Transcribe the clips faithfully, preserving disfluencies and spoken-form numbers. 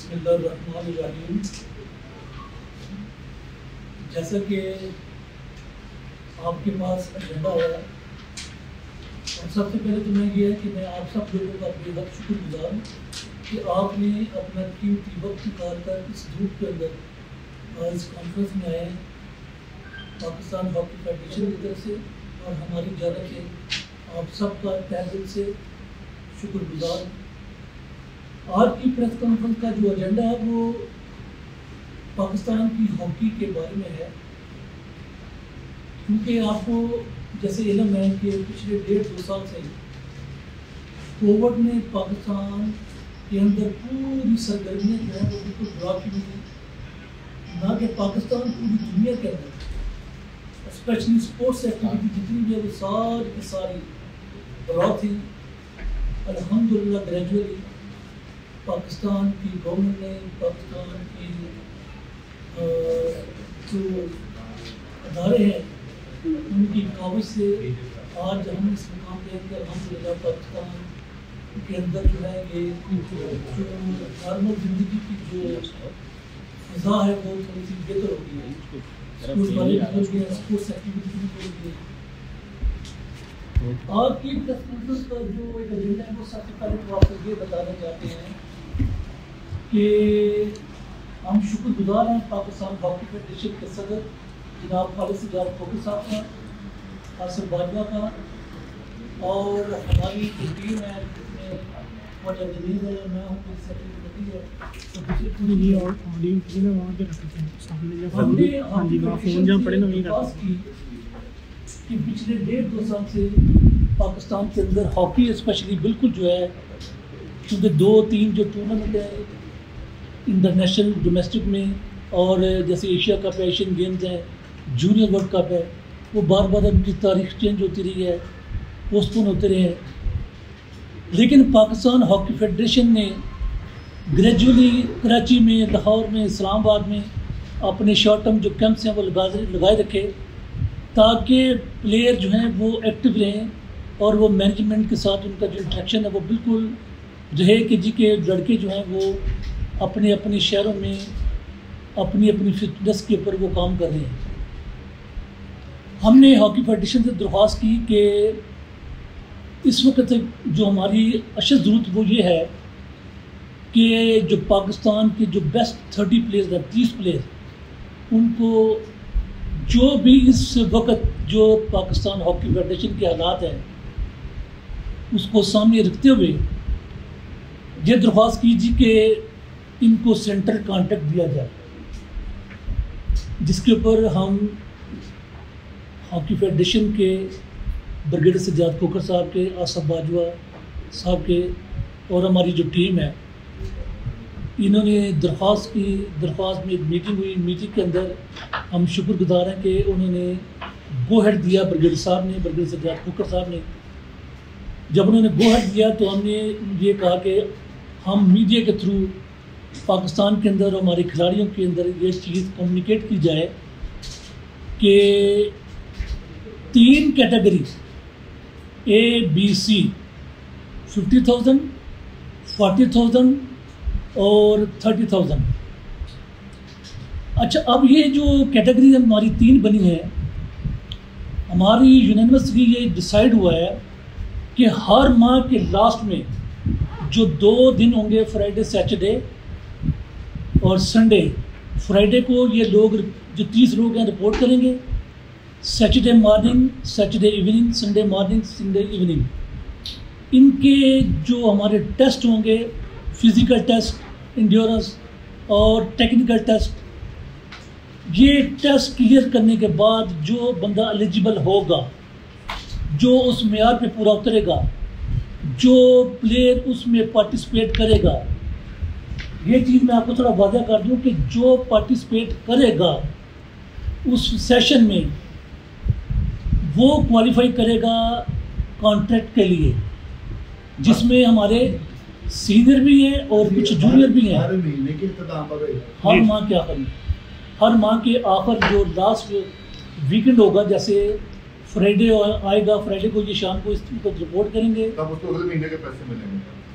बिस्मिल्लाहिर्रहमानिर्रहीम। जैसा कि आपके पास एजेंडा है, और सबसे पहले तो मैं ये है कि मैं आप सब लोगों का बेहद शुक्रगुजार हूँ कि आपने अपना कीमती वक्त निकाल कर इस ग्रुप के अंदर इस कॉन्फ्रेंस में आए पाकिस्तान हॉकी फेडरेशन की तरफ से, और हमारी जानब से आप सबका तहे दिल से शुक्रगुजार हूँ। आज की प्रेस कॉन्फ्रेंस का जो एजेंडा है वो पाकिस्तान की हॉकी के बारे में है, क्योंकि आपको जैसे इल्म है कि पिछले डेढ़ दो साल से कोविड ने पाकिस्तान के अंदर पूरी सरगर्मियाँ जो है वो बिल्कुल ड्रॉप की हुई, ना कि पाकिस्तान पूरी दुनिया के अंदर स्पेशली स्पोर्ट्स एक्टिविटी जितनी भी है वो सारी की सारी ड्रॉप थी। अल्हम्दुलिल्लाह ग्रेजुअली पाकिस्तान की गवर्नमेंट ने, पाकिस्तान की जो अदारे हैं उनकी कावज से आज हम इस मुकाम के अंदर अल्हम्दुलिल्लाह पाकिस्तान के अंदर जो है ये जो नॉर्मल ज़िंदगी की जो फ़ज़ा है वो थोड़ी सी बेहतर हो गई है। स्पोर्ट्स वाले भी हो गए, स्पोर्ट्स एक्टिविटी भी हो गई। आज की प्रेस कॉन्फ्रेंस का जो एक एजेंडा है वो सबसे पहले तो आपको ये बताना चाहते हैं कि हम शुक्रगुजार हैं पाकिस्तान हॉकी फेडरेशन के सदर जनाब खालिद सज्जाद खोखर साहब का, आसिफ बाजवा का, और हमारी जो टीम है जिसमें मौजूद जमीन है, मैं हूँ, मेरी सेक्रेटरी है, तो दूसरी पूरी और हमने बात की कि पिछले डेढ़ दो साल से पाकिस्तान के अंदर हॉकी स्पेशली बिल्कुल जो है, क्योंकि दो तीन जो टूर्नामेंट है इंटरनेशनल डोमेस्टिक में, और जैसे एशिया कप है, एशियन गेम्स हैं, जूनियर वर्ल्ड कप है, वो बार बार उनकी तारीख चेंज होती रही है, पोस्टपोन होते रहे हैं। लेकिन पाकिस्तान हॉकी फेडरेशन ने ग्रेजुअली कराची में, लाहौर में, इस्लामाबाद में अपने शॉर्ट टर्म जो कैंप्स हैं वो लगा लगाए रखे, ताकि प्लेयर जो हैं वो एक्टिव रहें और वो मैनेजमेंट के साथ उनका जो इंट्रैक्शन है वो बिल्कुल रहे कि जी के लड़के जो हैं वो अपने अपने शहरों में अपनी अपनी फिटनेस के ऊपर वो काम कर रहे हैं। हमने हॉकी फेडरेशन से दरख्वास्त की कि इस वक्त जो हमारी अशद ज़रूरत वो ये है कि जो पाकिस्तान के जो बेस्ट थर्टी प्लेयर्स हैं, तीस प्लेयर, उनको जो भी इस वक्त जो पाकिस्तान हॉकी फेडरेशन के हालात हैं उसको सामने रखते हुए ये दरख्वास्त कीजिए कि इनको सेंट्रल कॉन्ट्रैक्ट दिया जाए, जिसके ऊपर हम हॉकी फेडरेशन के ब्रिगेडियर सज्जाद खोखर साहब के, आसिफ बाजवा साहब के, और हमारी जो टीम है इन्होंने दरख्वास्त की। दरख्वास्त में एक मीटिंग हुई, मीटिंग के अंदर हम शुक्रगुजार हैं कि उन्होंने गो हेड दिया, ब्रिगेडियर साहब ने, ब्रिगेडियर सज्जाद खोखर साहब ने। जब उन्होंने गो हेड दिया तो हमने ये कहा कि हम मीडिया के थ्रू पाकिस्तान के अंदर हमारे खिलाड़ियों के अंदर ये चीज़ कम्युनिकेट की जाए कि तीन category A B C fifty thousand, forty thousand और थर्टी थाउजेंड। अच्छा, अब ये जो कैटेगरी हमारी तीन बनी है, हमारी यूनानिमसली ये डिसाइड हुआ है कि हर माह के लास्ट में जो दो दिन होंगे, फ्राइडे सैटरडे और संडे, फ्राइडे को ये लोग जो तीस लोग हैं रिपोर्ट करेंगे, Saturday morning, Saturday evening, Sunday morning, Sunday evening, इनके जो हमारे टेस्ट होंगे, फिज़िकल टेस्ट, इंड्योरेंस और टेक्निकल टेस्ट, ये टेस्ट क्लियर करने के बाद जो बंदा एलिजिबल होगा, जो उस मेयार पे पूरा उतरेगा, जो प्लेयर उसमें पार्टिसिपेट करेगा, ये चीज़ मैं आपको थोड़ा वादा कर दूं कि जो पार्टिसिपेट करेगा उस सेशन में वो क्वालिफाई करेगा कॉन्ट्रैक्ट के लिए, जिसमें हमारे सीनियर भी हैं और कुछ जूनियर भी हैं। हर माह के आखिर हर माह के आखिर जो लास्ट वीकेंड होगा, जैसे फ्राइडे आएगा, फ्राइडे को ये शाम को इस पर रिपोर्ट करेंगे। तब उसको अगले महीने के पैसे मिलेंगे।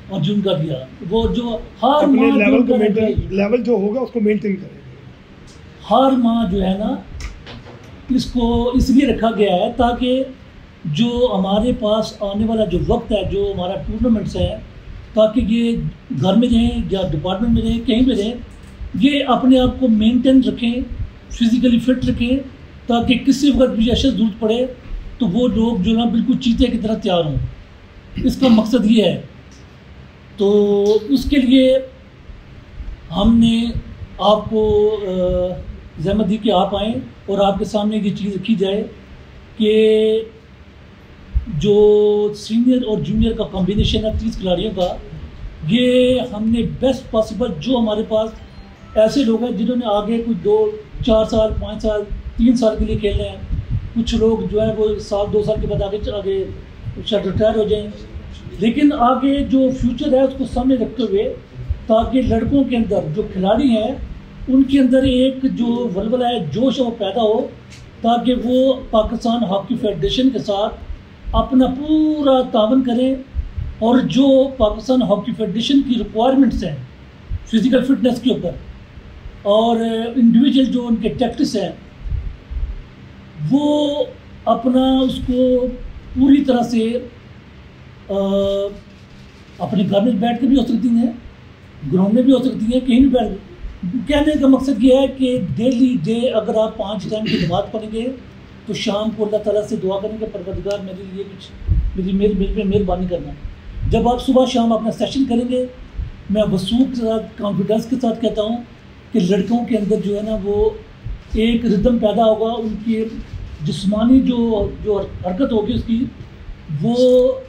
और जो उनका दिया वो जो हर अपने माह लेवल जो को उनका मेंटेन लेवल जो होगा उसको मेंटेन करेंगे। हर माह जो है ना इसको इसलिए रखा गया है ताकि जो हमारे पास आने वाला जो वक्त है, जो हमारा टूर्नामेंट्स है, ताकि ये घर में रहें या डिपार्टमेंट में रहें, कहीं भी रहें, ये अपने आप को मेंटेन रखें, फिज़िकली फिट रखें, ताकि किसी वक्त भी ऐसे ज़रूरत पड़े तो वो लोग जो ना बिल्कुल चीते की तरह तैयार हों। इसका मकसद ये है। तो उसके लिए हमने आपको ज़हमत दी कि आप आएँ और आपके सामने ये चीज़ रखी जाए कि जो सीनियर और जूनियर का कॉम्बिनेशन है तीस खिलाड़ियों का, ये हमने बेस्ट पॉसिबल, जो हमारे पास ऐसे लोग हैं जिन्होंने आगे कुछ दो चार साल पाँच साल तीन साल के लिए खेल रहे हैं, कुछ लोग जो है वो साल दो साल के बाद आगे आगे शायद रिटायर हो जाएं, लेकिन आगे जो फ्यूचर है उसको सामने रखते हुए ताकि लड़कों के अंदर जो खिलाड़ी हैं उनके अंदर एक जो वलवला है, जोश है, वो पैदा हो, ताकि वो पाकिस्तान हॉकी फेडरेशन के साथ अपना पूरा तावन करें और जो पाकिस्तान हॉकी फेडरेशन की रिक्वायरमेंट्स हैं फिज़िकल फिटनेस के ऊपर और इंडिविजुअल जो उनके टैक्टिस हैं वो अपना उसको पूरी तरह से आ, अपने घर में बैठ के भी हो सकती हैं, ग्राउंड में भी हो सकती हैं, कहीं भी बैठ। कहने का मकसद ये है कि डेली डे अगर आप पाँच टाइम की नमाज़ पढ़ेंगे तो शाम को अल्लाह ताला से दुआ करेंगे, परवरदिगार मेरे लिए कुछ मेरी मेरी मेरे पे मेहरबानी करना। जब आप सुबह शाम अपना सेशन करेंगे, मैं वसूख के साथ कॉन्फिडेंस के साथ कहता हूँ कि लड़कों के अंदर जो है ना वो एक रिदम पैदा होगा, उनकी जिस्मानी जो जो हरकत होगी उसकी वो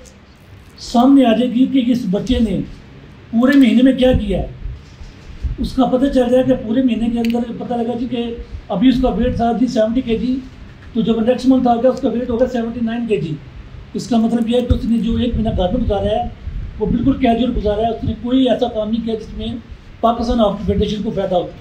सामने आ जाएगी कि इस बच्चे ने पूरे महीने में क्या किया है। उसका पता चल जाएगा कि पूरे महीने के अंदर पता लगा जी कि अभी उसका वेट था जी सेवेंटी के जी, तो जब नेक्स्ट मंथ आ गया उसका वेट होगा सेवेंटी नाइन के जी। इसका मतलब यह है कि उसने जो एक महीना घर में गुजारा है वो बिल्कुल कैजुअल गुजारा है, उसने कोई ऐसा काम नहीं किया जिसमें पाकिस्तान हॉकी फेडरेशन को फ़ायदा हो।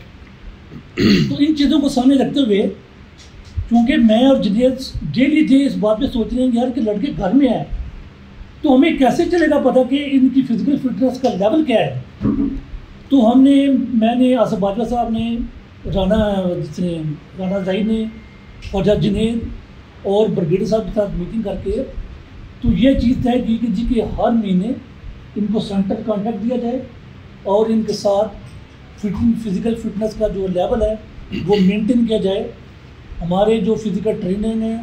तो इन चीज़ों को सामने रखते हुए, क्योंकि मैं और जुनैद डेली डे इस बात पे सोच रहे हैं यार कि लड़के घर में आए तो हमें कैसे चलेगा पता कि इनकी फिजिकल फिटनेस का लेवल क्या है। तो हमने मैंने आसिफ बाजवा साहब ने, राना जिसने राना जाहिद ने और जज जुनैद और ब्रिगेडियर साहब के साथ मीटिंग करके तो ये चीज़ तय की कि जी कि हर महीने इनको सेंटर कॉन्टैक्ट दिया जाए और इनके साथ फिटिंग फिज़िकल फिटनेस का जो लेवल है वो मेंटेन किया जाए। हमारे जो फिज़िकल ट्रेनर हैं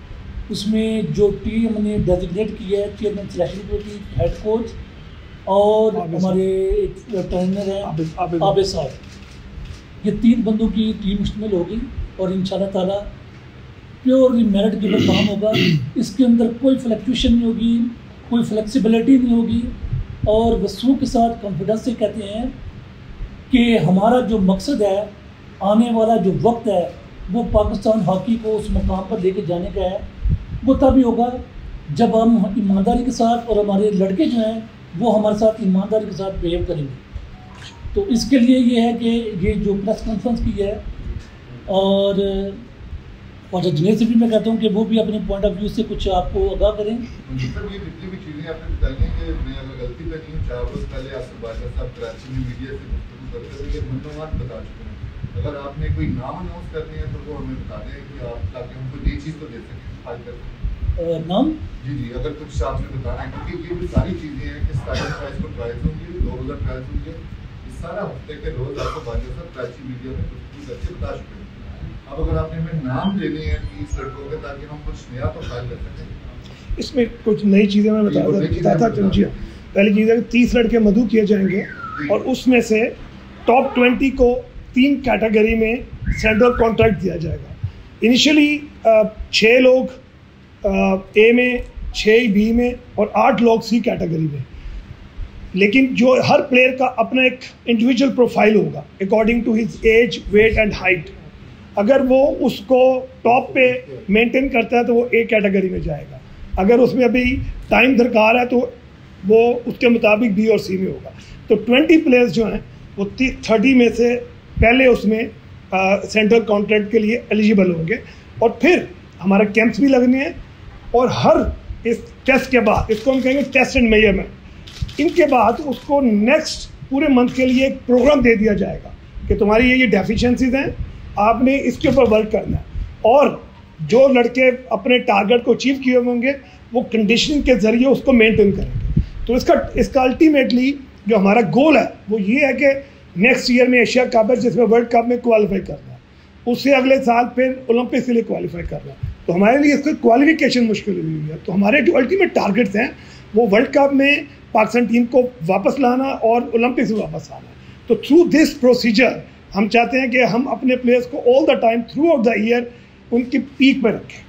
उसमें जो टीम ने डेजिग्नेट किया है chairman selection committee, head coach और हमारे एक ट्रेनर हैं आबिद साहब, ये तीन बंदों की टीम मुश्तमिल होगी और इंशाल्लाह ताला प्योरली मेरिट के ऊपर काम होगा। इसके अंदर कोई फ्लक्चुएशन नहीं होगी, कोई फ्लेक्सिबिलिटी नहीं होगी और वसूल के साथ कॉन्फिडेंस से कहते हैं कि हमारा जो मकसद है, आने वाला जो वक्त है वो पाकिस्तान हॉकी को उस मुकाम पर लेके जाने का है। वो तभी होगा जब हम ईमानदारी के साथ और हमारे लड़के जो हैं वो हमारे साथ ईमानदारी के साथ बिहेव करेंगे। तो इसके लिए ये है कि ये जो प्रेस कॉन्फ्रेंस की है और और जुनैद से भी मैं कहता हूँ कि वो भी अपने पॉइंट ऑफ व्यू से कुछ आपको आगाह करें। सर ये जितनी भी चीज़ें आपने बताई हैं कि मैं अगर गलती पे नहीं हूँ, चार रोज़ पहले आसिफ बाजवा साहब कराची में मीडिया से गुफ्तगू करते हुए ये मालूमात बता चुके हैं। अगर आपने कोई नाम अनाउंस करने हैं तो वो हमें बता दें कि आप ताकि हम कोई नई चीज़ तो दे सकें हाल कर नाम जी जी अगर कुछ आपने बताना है, क्योंकि ये भी सारी चीज़ें हैं कि स्टार्टिंग प्राइस को ट्रायल्स होंगे, दो रोज़ा ट्रायल्स होंगे, ये सारा हफ्ते के रोज़ आपको बाजवा साहब कराची मीडिया में गुफ्तगू करके बता चुके हैं। अब अगर आपने हमें नाम देने हैं तीस लड़कों के ताकि हम कुछ नया तो फाइल कर सकें, इसमें कुछ नई चीज़ें मैं बताता बताता समझिए। पहली चीज़ है कि तीस लड़के मधु किए जाएंगे और उसमें से टॉप ट्वेंटी को तीन कैटेगरी में सेंट्रल कॉन्ट्रैक्ट दिया जाएगा। इनिशियली छः लोग ए में, छः बी में और आठ लोग सी कैटेगरी में, लेकिन जो हर प्लेयर का अपना एक इंडिविजुअल प्रोफाइल होगा according to his age, weight and height. अगर वो उसको टॉप पे मेंटेन करता है तो वो ए कैटेगरी में जाएगा, अगर उसमें अभी टाइम दरकार है तो वो उसके मुताबिक बी और सी में होगा। तो ट्वेंटी प्लेयर्स जो हैं वो थर्टी में से पहले उसमें सेंट्रल कॉन्ट्रैक्ट के लिए एलिजिबल होंगे और फिर हमारे कैंप्स भी लगने हैं और हर इस टेस्ट के बाद, इसको हम कहेंगे टेस्ट एंड मेजरमेंट, इनके बाद उसको नेक्स्ट पूरे मंथ के लिए एक प्रोग्राम दे दिया जाएगा कि तुम्हारी ये ये डेफिशिएंसीज हैं, आपने इसके ऊपर वर्क करना है। और जो लड़के अपने टारगेट को अचीव किए होंगे वो कंडीशनिंग के ज़रिए उसको मेंटेन करेंगे। तो इसका इसका अल्टीमेटली जो हमारा गोल है वो ये है कि नेक्स्ट ईयर में एशिया कप है जिसमें वर्ल्ड कप में क्वालिफाई करना है, उससे अगले साल फिर ओलंपिक्स के लिए क्वालिफाई करना है। तो हमारे लिए इसका क्वालिफिकेशन मुश्किल हुई है। तो हमारे जो अल्टीमेट टारगेट्स हैं वो वर्ल्ड कप में पाकिस्तान टीम को वापस लाना और ओलंपिक्स में वापस आना। तो थ्रू दिस प्रोसीजर हम चाहते हैं कि हम अपने प्लेयर्स को all the time throughout the year उनकी पीक पर रखें।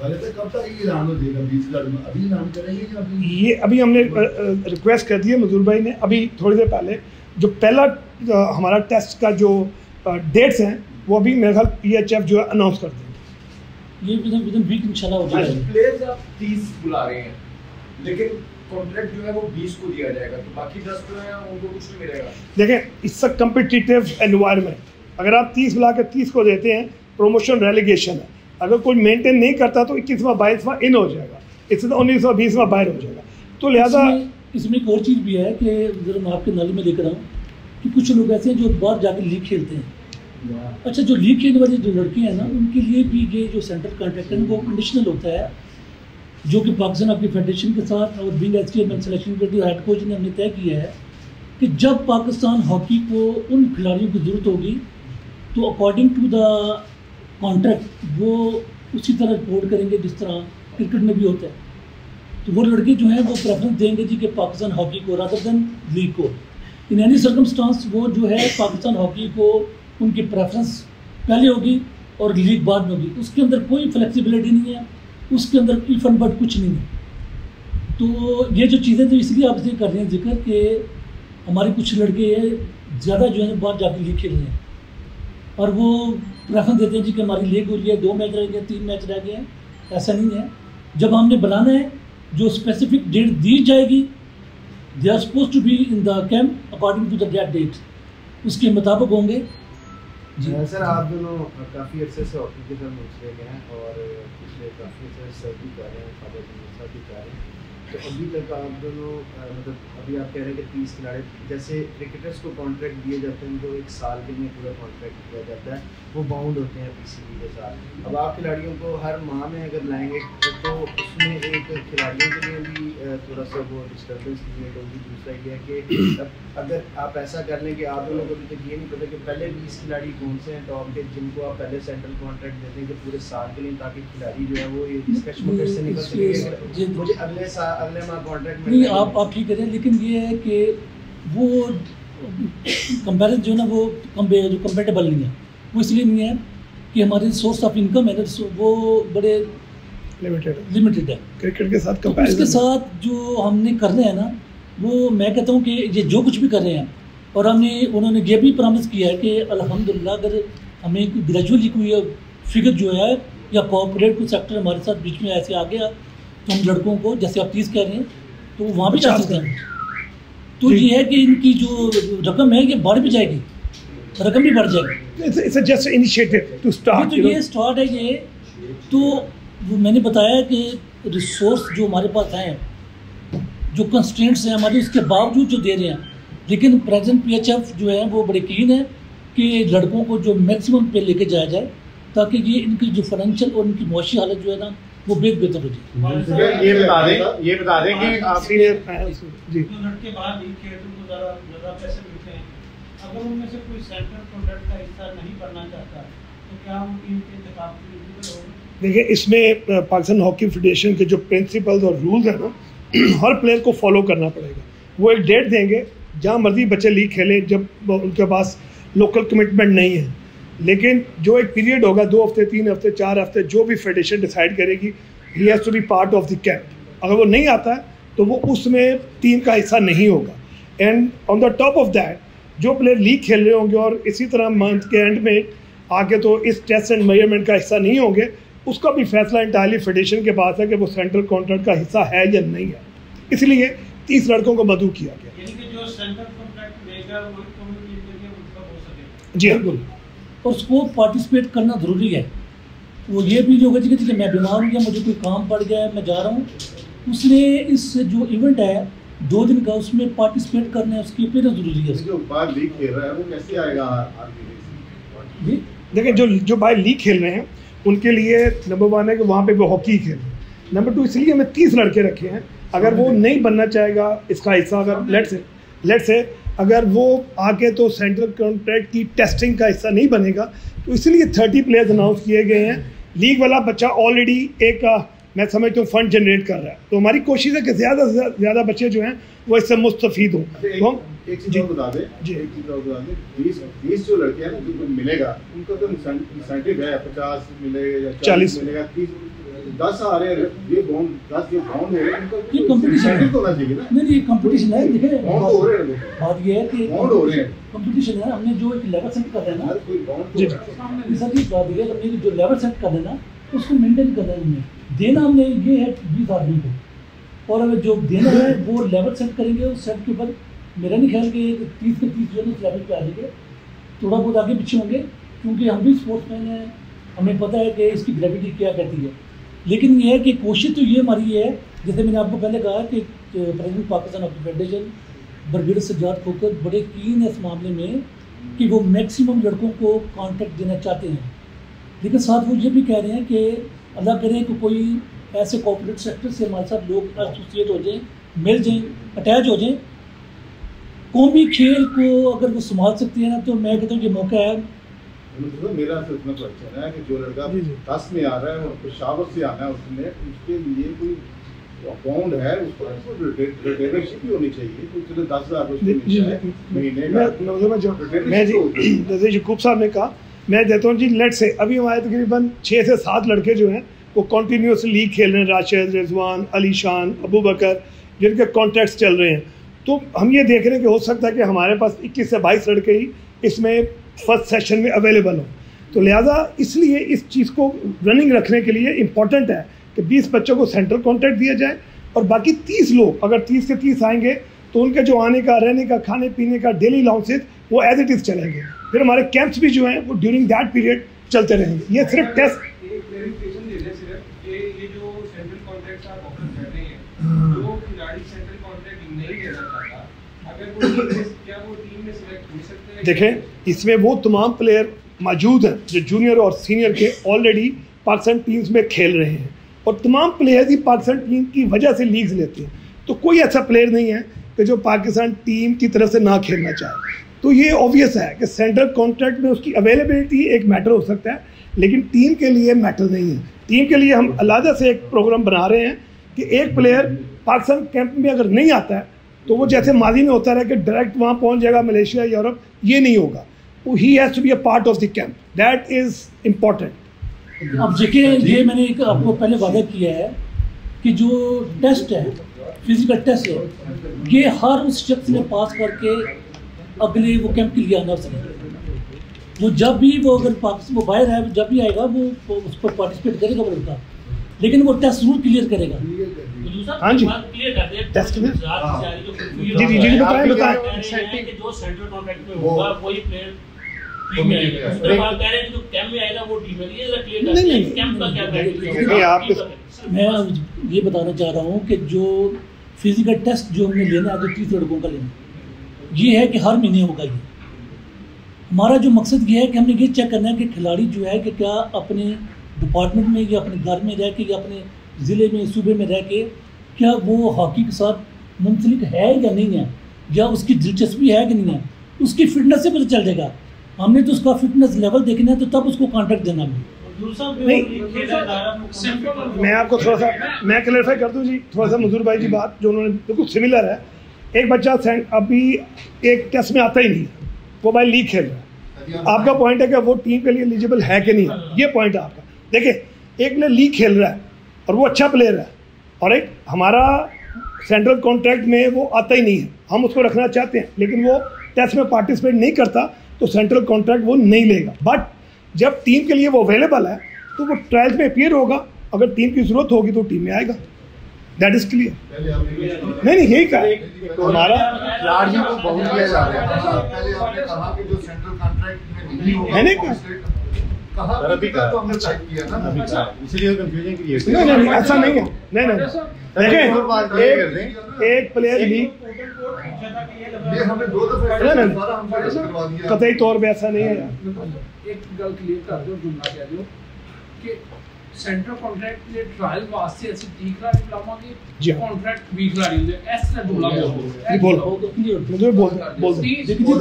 कब तक ये ऐलान हो जाएगा? बीस अभी ऐलान करेंगे या अभी? ये अभी हमने रिक्वेस्ट कर दी है मजूर भाई ने, अभी थोड़ी देर पहले जो पहला हमारा टेस्ट का जो डेट्स हैं वो अभी मेरे ख्याल पी एच एफ जो है अनाउंस कर देंगे। ये विदिन विदिन वीक इंशाल्लाह हो जाएगा। प्लेयर्स आप तीस बुला रहे हैं लेकिन कॉन्ट्रैक्ट जो है वो बीस को दिया जाएगा, तो बाकी दस जो है उनको कुछ नहीं मिलेगा। देखें, इट्स अ कम्पिटिटिव एनवायरनमेंट। अगर आप तीस बुला के तीस को देते हैं, प्रोमोशन रेलीगेशन है, अगर कोई मेंटेन नहीं करता तो इक्कीसवां बाईसवां इन हो जाएगा, इससे तो उन्नीसवां बीसवां बाहर हो जाएगा। तो लिहाजा इसमें एक और चीज़ भी है कि जरा मैं आपके नाले में लेकर आऊँ कि कुछ लोग ऐसे हैं जो बाहर जाकर लीग खेलते हैं। अच्छा, जो लीग खेलने वाले जो लड़के हैं ना उनके लिए भी ये जो सेंट्रल कॉन्ट्रैक्ट है वो कंडीशनल होता है, जो कि पाकिस्तान आपकी फेडरेशन के साथ और being as chairman selection committee head coach ने हमने तय किया है कि जब पाकिस्तान हॉकी को उन खिलाड़ियों की ज़रूरत होगी तो अकॉर्डिंग टू द कॉन्ट्रैक्ट वो उसी तरह रिपोर्ट करेंगे जिस तरह क्रिकेट में भी होता है। तो वो लड़के जो हैं वो प्रेफरेंस देंगे जी कि पाकिस्तान हॉकी को रादर देन लीग को। इन एनी सर्कमस्टांस वो जो है पाकिस्तान हॉकी को उनकी प्रेफरेंस पहले होगी और लीग बाद में होगी। उसके अंदर कोई फ्लेक्सिबिलिटी नहीं है, उसके अंदर इफ एंड बट कुछ नहीं है। तो ये जो चीज़ें तो इसलिए आपसे कर रहे हैं जिक्र कि हमारे कुछ लड़के ज़्यादा जो है बाहर जाकर लीग खेल रहे हैं और वो प्रेफरेंस देते हैं जी कि हमारी लीग हो रही है, दो मैच रह गए, तीन मैच रह गए हैं। ऐसा नहीं है। जब हमने बनाना है जो स्पेसिफिक डेट दी जाएगी, they are suppose to be in the camp according to the date date, उसके मुताबिक होंगे। जी सर, आप दोनों काफ़ी अच्छे से हॉकी के साथ मुझसे गए हैं और पिछले काफ़ी अच्छे से सर्दी कर रहे हैं, फादर भी कर रहे हैं। तो अभी तक आप दोनों मतलब अभी आप कह रहे हैं कि तीस खिलाड़ी, जैसे क्रिकेटर्स को कॉन्ट्रैक्ट दिए जाते हैं जो एक साल के लिए पूरा कॉन्ट्रैक्ट दिया जाता है, वो बाउंड होते हैं पीसीबी के साथ। अब आप खिलाड़ियों को हर माह में अगर लाएंगे तो उसमें एक खिलाड़ियों के लिए भी थोड़ा सा वो डिस्टर्बेंस क्रिएट होगी। दूसरा ये है कि अगर आप ऐसा कर लें कि आप लोगों को अभी तक ये नहीं पता कि पहले बीस खिलाड़ी कौन से हैं टॉप के जिनको आप पहले सेंट्रल कॉन्ट्रैक्ट देते हैं पूरे साल के लिए, ताकि खिलाड़ी जो है वो इस कश्मकश से निकल सके, मुझे अगले साल अगले माह कॉन्ट्रैक्ट नहीं। आप आप ठीक करें, लेकिन ये है कि वो कंपेरिजन जो है ना वो जो कंपेटेबल नहीं है। वो इसलिए नहीं है कि हमारे सोर्स ऑफ इनकम है वो बड़े लिमिटेड लिमिटेड है क्रिकेट के साथ तो इसके साथ जो हमने करना है ना, वो मैं कहता हूँ कि ये जो कुछ भी कर रहे हैं, और हमने उन्होंने ये भी प्रॉमिस किया है कि अल्हम्दुलिल्लाह अगर हमें ग्रेजुअली कोई फिगर जो है या कॉर्पोरेट कोई सेक्टर हमारे साथ बीच में ऐसे आ गया तो हम लड़कों को, जैसे आप तीस कह रहे हैं, तो वहाँ भी जा सकते हैं। तो ये है कि इनकी जो रकम है ये बढ़ भी जाएगी, रकम भी बढ़ जाएगी। It's just initiative to start. तो ये स्टार्ट है ये। तो वो मैंने बताया कि रिसोर्स जो हमारे पास हैं, जो कंस्ट्रेंट्स हैं हमारे, उसके बावजूद जो दे रहे हैं, लेकिन प्रेजेंट पीएचएफ जो है वो बड़े कीन है कि लड़कों को जो मैक्सिमम पे लेके जाया जाए ताकि ये इनकी जो फाइनेंशियल और इनकी मुआशी हालत जो है ना वो बेहद बेहतर हो जाए। ये बता दें ये बता दें कि आप सीनियर जी जो लड़के बाहर लीग खेलते हैं उनको ज़्यादा ज़्यादा पैसे मिलते हैं, अगर उनमें से कोई सेंट्रल कॉन्ट्रैक्ट का हिस्सा नहीं बनना चाहता तो क्या वो टीम के इंतखाब के लिए होगा? देखिए, इसमें पाकिस्तान हॉकी फेडरेशन के जो प्रिंसिपल्स और रूल्स हैं ना, हर प्लेयर को फॉलो करना पड़ेगा। वो एक डेट देंगे जहाँ मर्जी बच्चे लीग खेलें जब उनके पास लोकल कमिटमेंट नहीं है, लेकिन जो एक पीरियड होगा, दो हफ्ते, तीन हफ्ते, चार हफ्ते, जो भी फेडरेशन डिसाइड करेगी, he has to be part of the camp. अगर वो नहीं आता है तो वो उसमें टीम का हिस्सा नहीं होगा। And on the top of that, जो प्लेयर लीग खेल रहे होंगे और इसी तरह मंथ के एंड में आके तो इस टेस्ट एंड मेजरमेंट का हिस्सा नहीं होंगे, उसका भी फैसला इंटायरली फेडरेशन के पास है कि वो सेंट्रल कॉन्ट्रैक्ट का हिस्सा है या नहीं है। इसलिए तीस लड़कों को मदू किया गया। यानी कि जो सेंट्रल कॉन्ट्रैक्ट लेगा वो हो सके। जी बिल्कुल। और उसको पार्टिसिपेट करना ज़रूरी है। वो ये भी जो होगा कि मैं बीमार हूँ या मुझे कोई काम पड़ गया है, मैं जा रहा हूँ, उसने इस जो इवेंट है दो दिन का उसमें पार्टिसिपेट करना है, उसकी अपीयरेंस जरूरी है। जो बाहर लीग खेल रहा है वो कैसे आएगा आरबीआई? देखिए जो जो बाहर लीग खेल रहे हैं उनके लिए नंबर वन है कि वहाँ पे वो हॉकी खेल रहे हैं। नंबर टू इसलिए हमें तीस लड़के रखे हैं, अगर वो नहीं बनना चाहेगा इसका हिस्सा, अगर लेट से लेट से अगर वो आके तो सेंट्रल कॉन्ट्रैक्ट की टेस्टिंग का हिस्सा नहीं बनेगा, तो इसलिए थर्टी प्लेयर्स अनाउंस किए गए हैं। लीग वाला बच्चा ऑलरेडी एक मैं समझता हूँ फंड जनरेट कर रहा है, तो हमारी कोशिश है कि ज़्यादा से ज़्यादा बच्चे जो हैं वो इससे मुस्तफ़ीद हों। तो हम एक चीज़ और बता दें जी एक चीज़ और बता दें बीस बीस जो लड़के हैं ना जो मिलेगा उनको तो इंसेंटिव है, पचास मिलेगा या चालीस मिलेगा, तीस दस आ रहे हैं, ये बॉन्ड दस जो बॉन्ड है उनको ये कंपटीशन है, होना चाहिए ना। नहीं ये कंपटीशन है। देखिए बॉन्ड हो रहे हैं, बात ये है कि बॉन्ड हो रहे हैं, कंपटीशन है। हमने जो एक लेवल सेट कर देना कोई बॉन्ड जी सर की बात ये हमने जो लेवल सेट कर देना उसको मेंटेन कर देना हमने देना हमने ये है बीस आदमी को, और अगर जो देना है वो लेवल सेट करेंगे। उस सेट के ऊपर मेरा नहीं ख्याल कि तीस के तीस जो है उस लेवल पे आ जाएंगे, थोड़ा बहुत आगे पीछे होंगे, क्योंकि हम भी स्पोर्ट्समैन हैं, हमें पता है कि इसकी ग्रेविटी क्या कहती है। लेकिन ये है कि कोशिश तो ये हमारी है, जैसे मैंने आपको पहले कहा कि president Pakistan of federation brigadier Sajjad Khokhar बड़े कीन है इस मामले में कि वो मैक्सिमम लड़कों को कॉन्ट्रैक्ट देना चाहते हैं, लेकिन साथ वो ये भी कह रहे हैं कि अल्लाह करे कि कोई ऐसे कॉर्पोरेट सेक्टर से हमारे साथ लोग एसोसिएट हो जाएं, मिल जाएं, अटैच हो जाएं, कौमी खेल को अगर वो संभाल सकती है ना, तो मैं कहता हूँ ये मौका है। तो मेरा इतना क्वेश्चन है कि जो लड़का दस में आ रहा है और पेशावर से आना है उसमें उसके लिए कोई अकाउंट है, उसको रिटेनरशिप भी होनी चाहिए, तो चलो दस हज़ार महीने का। मैं जी जैसे यकूब साहब ने कहा, मैं देता हूँ जी लेट से अभी हमारे तकरीबन छः से सात लड़के जो हैं वो कॉन्टीन्यूस लीग खेल रहे हैं, राशिद, रिजवान, अली शान, अबू बकर, जिनके कॉन्ट्रैक्ट्स चल रहे हैं। तो हम ये देख रहे हैं कि हो सकता है कि हमारे पास इक्कीस से बाईस लड़के ही इसमें फर्स्ट सेशन में अवेलेबल हों, तो लिहाजा इसलिए इस चीज़ को रनिंग रखने के लिए इम्पॉर्टेंट है कि बीस बच्चों को सेंट्रल कॉन्ट्रैक्ट दिया जाए, और बाकी तीस लोग अगर तीस से तीस आएंगे तो उनके जो आने का, रहने का, खाने पीने का, डेली अलाउंसेज वो एज इट इज़ चलेंगे। फिर हमारे कैंप्स भी जो हैं वो ड्यूरिंग दैट पीरियड चलते रहेंगे। ये सिर्फ टेस्ट एक क्लैरिफिकेशन दे दें सिर्फ कि ये जो सेंट्रल कॉन्ट्रैक्ट्स आप ऑफर कर रहे हैं, जो खिलाड़ी सेंट्रल कॉन्ट्रैक्ट नहीं लेना चाहता, अगर वो क्या वो टीम में सिलेक्ट हो सकते हैं? देखें इसमें वो तमाम प्लेयर मौजूद हैं जो जूनियर और सीनियर के ऑलरेडी पाकिस्तान टीम्स में खेल रहे हैं, और तमाम प्लेयर्स ही पाकिस्तान टीम की वजह से लीग्स लेते हैं। तो कोई ऐसा प्लेयर नहीं है कि जो पाकिस्तान टीम की तरफ से ना खेलना चाहे। तो ये ऑब्वियस है कि सेंट्रल कॉन्ट्रैक्ट में उसकी अवेलेबिलिटी एक मैटर हो सकता है, लेकिन टीम के लिए मैटर नहीं है। टीम के लिए हम अलग से एक प्रोग्राम बना रहे हैं कि एक प्लेयर पाकिस्तान कैंप में अगर नहीं आता है तो वो जैसे माजी में होता रहा कि डायरेक्ट वहाँ पहुँच जाएगा मलेशिया, यूरोप, ये नहीं होगा। वो he has to be a part of the camp, that is important. अब देखिए ये मैंने एक आपको पहले वादा किया है कि जो टेस्ट है, फिजिकल टेस्ट है, ये हर उस शख्स ने पास करके अगले वो कैंप के लिए आना उसने। वो जब भी वो अगर पाकिस्तान वो बाहर है, जब भी आएगा वो, वो उस पर पार्टिसिपेट करेगा वो लड़का, लेकिन वो टेस्ट जरूर क्लियर करेगा। हाँ जी टेस्ट में जी जी जी बताएं बताएं जो सेंट्रल कॉन्ट्रैक्ट में होगा वही प्लेयर टीम में आएगा। उसके बाद कह रहे हैं जो कैंप में आएगा वो टीम में ये क्लियर करते हैं कैंप का क्या नहीं आप मैं ये बताना चाह रहा हूँ कि जो फिजिकल टेस्ट जो हमने लेना है, जो तीस लड़कों का लेना, ये है कि हर महीने होगा। ये हमारा जो मकसद ये है कि हमने ये चेक करना है कि खिलाड़ी जो है कि क्या अपने डिपार्टमेंट में या अपने घर में रह के या अपने ज़िले में, सूबे में रह के क्या वो हॉकी के साथ मुंसलिक है या नहीं है, या उसकी दिलचस्पी है कि नहीं है, उसकी फिटनेस से पता चल जाएगा। हमने तो उसका फिटनेस लेवल देखना है, तो तब उसको कॉन्ट्रैक्ट देना है। नहीं मैं आपको थोड़ा सा मैं क्लैरिफाई कर दूं जी, थोड़ा सा मजूर भाई की बात जो उन्होंने बिल्कुल सिमिलर है। एक बच्चा अभी एक टेस्ट में आता ही नहीं, वो भाई लीग खेल रहा है। आपका पॉइंट है कि वो टीम के लिए एलिजिबल है कि नहीं, ये पॉइंट है आपका। देखिए एक ने लीग खेल रहा है और वो अच्छा प्लेयर है, और एक हमारा सेंट्रल कॉन्ट्रैक्ट में वो आता ही नहीं है, हम उसको रखना चाहते हैं, लेकिन वो टेस्ट में पार्टिसिपेट नहीं करता, तो सेंट्रल कॉन्ट्रैक्ट वो नहीं लेगा। बट जब टीम के लिए वो अवेलेबल है तो वो ट्रायल्स में अपीयर होगा, अगर टीम की जरूरत होगी तो टीम में आएगा। That is clear. नहीं नहीं यही कहा हमारा खिलाड़ियों को बहुत किया जा रहा है। पहले आपने कहा कि जो सेंट्रल कॉन्ट्रैक्ट में नहीं होगा, मैंने कहा कहा तो हमने चेक किया ना, इसलिए कंफ्यूजन क्रिएट। नहीं नहीं ऐसा नहीं है। नहीं नहीं देखें, एक एक प्लेयर लीग ये हमने दो दफे नहीं, नहीं। सारा हमसे करवा दिया। कतई तौर पे ऐसा नहीं है यार। एक गल क्लियर कर दो, जुमला कह दो कि सेंटर कॉन्ट्रैक्ट ਦੇ ਟ੍ਰਾਇਲ ਵਾਸਤੇ ਅਸੀਂ ਤੀਹ ਖਿਡਾਰੀ ਬੁਲਾਵਾਂਗੇ, ਜੀ ਹਾਂ। कॉन्ट्रैक्ट ਵੀਹ खिलाड़ी ਹੁੰਦੇ, ਇਸ ਤਰ੍ਹਾਂ ਜੁਮਲਾ ਬੋਲ ਦਿਓ। जी बोल मुझे बोल बोल दो।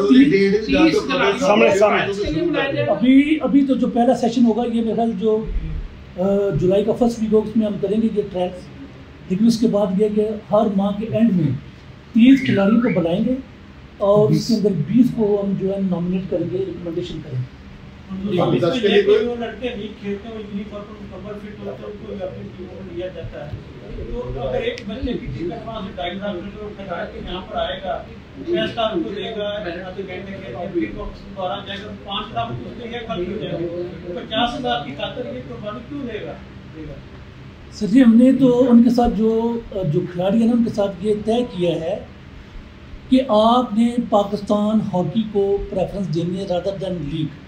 सामने सामने अभी अभी तो जो पहला सेशन होगा ये मेरा ख्याल जो अ, जुलाई का फर्स्ट वीक होगा उसमें हम करेंगे ये ट्रायल्स, लेकिन उसके बाद ये कि हर माह के एंड में तीस खिलाड़ियों को बुलाएंगे और उसके अंदर बीस को हम जो है नॉमिनेट करेंगे, रिकमेंडेशन करेंगे। दस के लिए कोई- जो लड़के लीग खेलते हैं यूनिफॉर्म मुकम्मल फिट होते हैं उनको अपनी टीमों में लिया जाता है। तो अगर एक बच्चे की टिकट वहाँ से ढाई लाख रुपये उठा के यहाँ पर आएगा, पैसा उनको देगा, आधे घंटे के लिए फिर वापस दोबारा जाएगा, पाँच लाख उसके ये खर्च हो जाएगा। पचास हज़ार की खातर ये कुर्बानी क्यों देगा देगा सर जी हमने तो उनके साथ जो जो खिलाड़ी है ना उनके साथ ये तय किया है कि आपने पाकिस्तान हॉकी को प्रेफरेंस देनी है रादर देन लीग।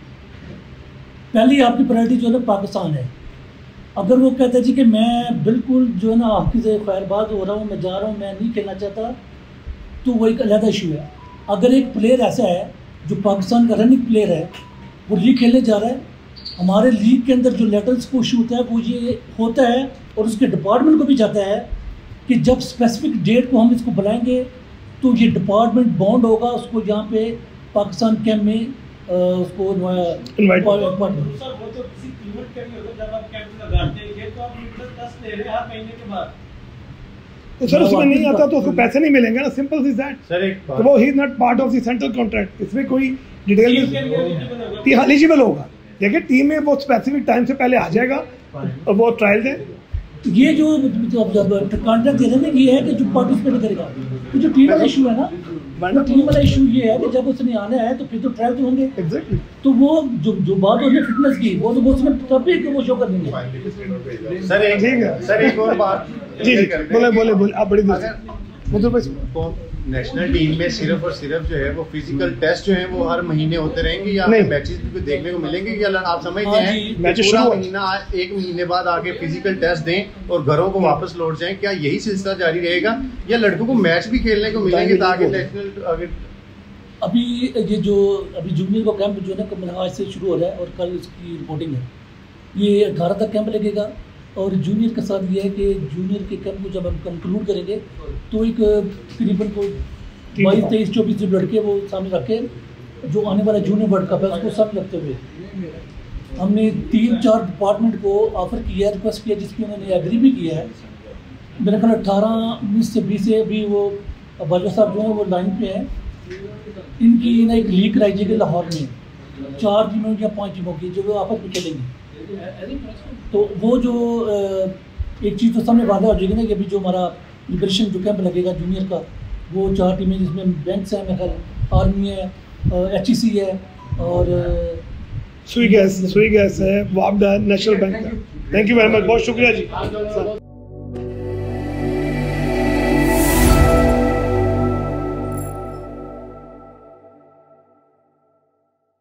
पहली आपकी प्रायोरिटी जो है ना पाकिस्तान है। अगर वो कहता है जी कि मैं बिल्कुल जो है ना हॉकी से खैरबाज हो रहा हूँ, मैं जा रहा हूँ, मैं नहीं खेलना चाहता, तो वो एक अलग इशू है। अगर एक प्लेयर ऐसा है जो पाकिस्तान का रनिंग प्लेयर है, वो लीग खेलने जा रहा है, हमारे लीग के अंदर जो लेटर्स को इशू होता है वो ये होता है और उसके डिपार्टमेंट को भी जाता है कि जब स्पेसिफिक डेट को हम इसको बुलाएंगे तो ये डिपार्टमेंट बॉन्ड होगा, उसको यहाँ पे पाकिस्तान कैंप में अ, उसको Invite इन्वाइट सर वो तो किसी कीमत के लिए होगा जब आप कैंप लगाते हैं, ये तो आप लीटर दस ले रहे हैं हर महीने के बाद। तो सर उसमें नहीं आता तो उसको पैसे नहीं मिलेंगे ना, सिंपल सी दैट। सर एक तो वो he is not part of the central contract, इसमें कोई टीम के लिए डिटेल एलिजिबल होगा। एलिजिबल होगा। देखिए टीम में वो स्पेसिफिक टाइम से पहले आ जाएगा और वो ट्रायल दे। ये जो कॉन्ट्रैक्ट दे रहे हैं ये है कि जो पार्टिसिपेट करेगा, तो जो टीम वाला इशू है ना, वो टीम वाला इशू ये है कि जब उसने आना है तो फिर तो ट्रायल तो होंगे। एग्जैक्टली। तो वो जो जो बात होगी फिटनेस की वो तो वो उसमें तभी कि वो शो कर देंगे। सर एक ठीक है। सर एक और बात जी जी बोले बोले बोले आप बड़ी देर से अगर मतलब बस को नेशनल टीम में सिर्फ और सिर्फ जो है वो फिजिकल टेस्ट जो है वो हर महीने होते रहेंगे या नहीं। मैचेस भी कुछ देखने को मिलेंगे, या आप समझते हाँ हैं जी, कि मैचेस पूरा शुरू हो- महीना एक महीने बाद आके फिजिकल टेस्ट दें और घरों को वापस लौट जाएं, क्या यही सिलसिला जारी रहेगा या लड़कों को मैच भी खेलने को मिलेंगे ताकि नेशनल आगे? अभी ये जो अभी जूनियर का कैंप जो है ना कल आज से शुरू हो रहा है और कल इसकी रिपोर्टिंग है। ये अठारह तक कैंप लगेगा और जूनियर के साथ ये है कि जूनियर के कैंप को जब हम कंक्लूड करेंगे तो एक तकरीबन को बाईस तेईस चौबीस जो लड़के वो सामने रख के जो आने वाला जूनियर वर्ल्ड कप है उसको सामने रखते हुए हमने तीन चार डिपार्टमेंट को ऑफर किया है, रिक्वेस्ट किया, जिसकी उन्होंने एग्री भी किया है। मेरे ख्याल अट्ठारह उन्नीस से बीस से अभी वो बाजवा साहब जो है वो लाइन पे हैं। इनकी ना एक लीग कराई जाएगी लाहौर में, चार टीमों या पांच टीमों की जो वो आपस में खेलेंगे। तो वो जो एक चीज़ तो सामने वादा हो जाएगी ना कि अभी जो हमारा प्रिपरेशन जो कैंप लगेगा जूनियर का, वो चार टीमें जिसमें बैंक्स हैं, मेरे ख्याल आर्मी है, एच ई सी है और सुई गैस सुई गैस है, वापडा नेशनल बैंक है। थैंक यू वेरी मच, बहुत शुक्रिया जी।